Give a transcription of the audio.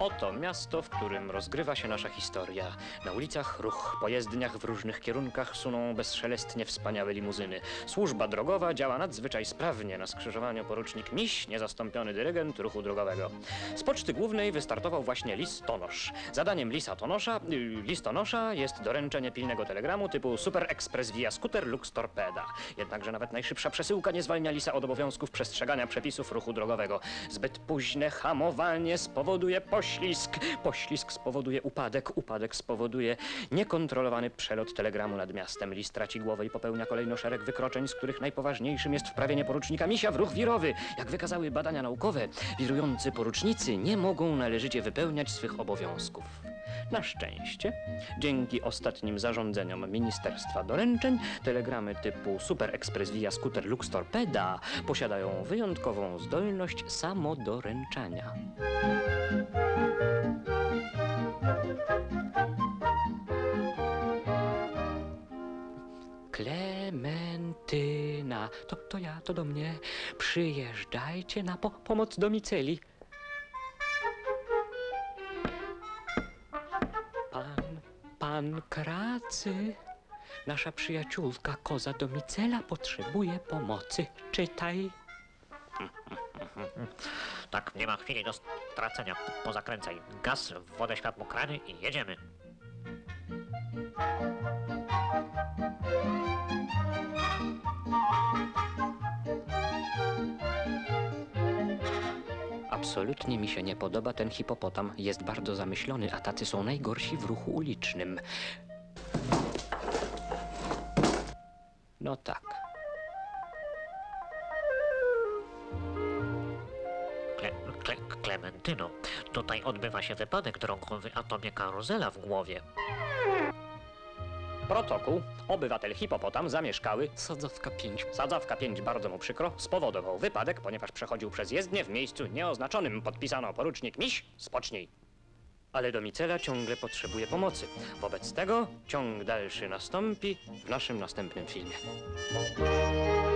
Oto miasto, w którym rozgrywa się nasza historia. Na ulicach ruch, po jezdniach w różnych kierunkach suną bezszelestnie wspaniałe limuzyny. Służba drogowa działa nadzwyczaj sprawnie. Na skrzyżowaniu porucznik Miś, niezastąpiony dyrygent ruchu drogowego. Z poczty głównej wystartował właśnie listonosz. Zadaniem listonosza jest doręczenie pilnego telegramu typu Super Express via Scooter Lux Torpeda. Jednakże nawet najszybsza przesyłka nie zwalnia lisa od obowiązków przestrzegania przepisów ruchu drogowego. Zbyt późne hamowanie spowoduje poślizg. Poślizg spowoduje upadek. Upadek spowoduje niekontrolowany przelot telegramu nad miastem. Lis traci głowę i popełnia kolejno szereg wykroczeń, z których najpoważniejszym jest wprawienie porucznika Misia w ruch wirowy. Jak wykazały badania naukowe, wirujący porucznicy nie mogą należycie wypełniać swych obowiązków. Na szczęście, dzięki ostatnim zarządzeniom Ministerstwa Doręczeń, telegramy typu Super Express via Scooter Lux Torpeda posiadają wyjątkową zdolność samodoręczania. Klementyna, to ja, to do mnie. Przyjeżdżajcie na pomoc do Miceli. Pan Kracy, nasza przyjaciółka koza Domicela potrzebuje pomocy. Czytaj. Tak, nie ma chwili do stracenia. Pozakręcaj gaz, wodę, światło, krany i jedziemy. Absolutnie mi się nie podoba ten hipopotam. Jest bardzo zamyślony, a tacy są najgorsi w ruchu ulicznym. No tak. Klementyno, tutaj odbywa się wypadek drogowy, a tobie karuzela w głowie. Protokół. Obywatel hipopotam zamieszkały Sadzawka 5. Sadzawka 5, bardzo mu przykro, spowodował wypadek, ponieważ przechodził przez jezdnię w miejscu nieoznaczonym. Podpisano porucznik Miś, spocznij. Ale Domicela ciągle potrzebuje pomocy. Wobec tego ciąg dalszy nastąpi w naszym następnym filmie.